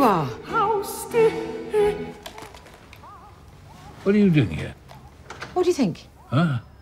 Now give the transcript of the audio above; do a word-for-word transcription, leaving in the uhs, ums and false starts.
are. What are you doing here? What do you think? Huh?